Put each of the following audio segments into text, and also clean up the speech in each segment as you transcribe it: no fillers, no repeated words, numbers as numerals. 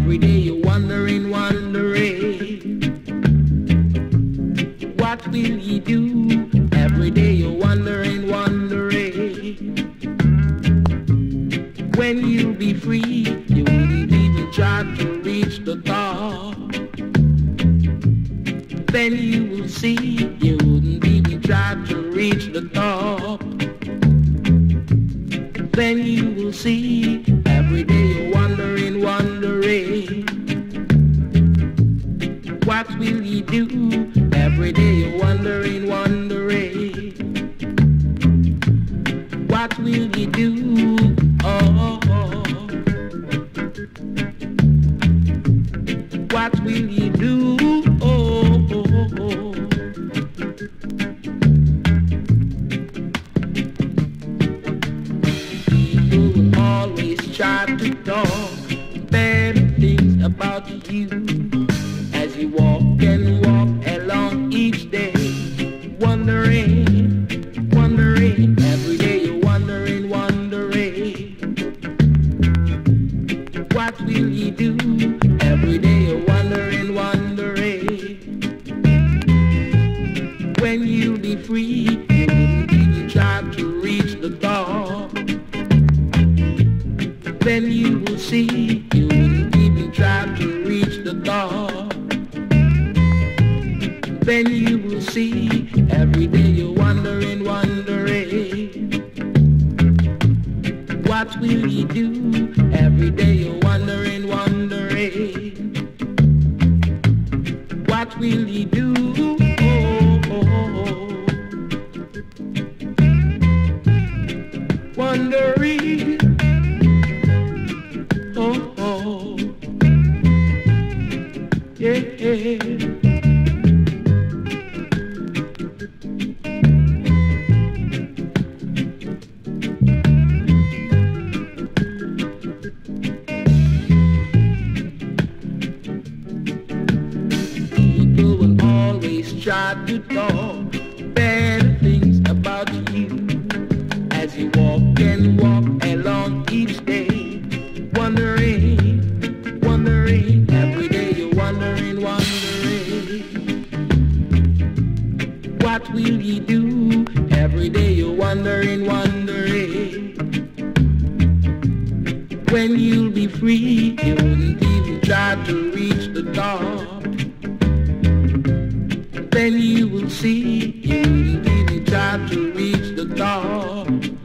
Every day you're wondering, what will you do? Every day you're wondering, when you'll be free. You wouldn't even try to reach the top. Then you will see, you wouldn't even try to reach the top. Then you will see, every day you're wondering, what will you do? Every day you're wondering, what will you do? Oh, what will you do? People will always try to talk bad things about you as you walk and walk along each day, wondering, every day you're wondering, what will you do? Every day you're wondering, when you'll be free. You wouldn't even try to reach the top. Then you will see, you wouldn't even try to reach the top. Then you will see, every day you're wondering, what will you do? Every day you're wondering, what will you do? Wondering, yeah. People will always try to talk bad things about you as you walk and walk along each day, wondering, every day you're wondering, what will you do? Every day you're wondering, when you'll be free. You wouldn't even try to reach the top. Then you will see, you wouldn't even try to reach the top.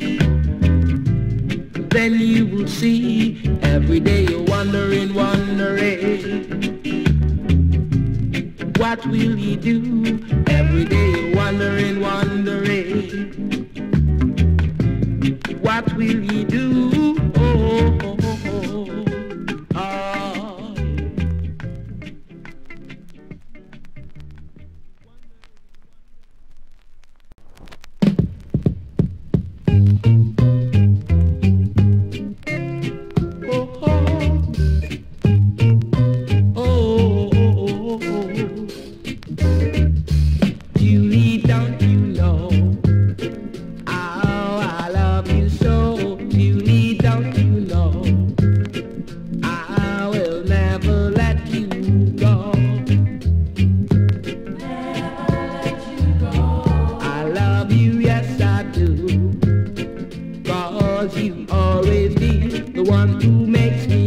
Then you will see, every day you're wondering, what will you do? Every day you're wondering, what will you do? Julie, don't you know how I love you so? Julie, don't you know I will never let you go. I love you, yes I do, 'cause you always be the one who makes me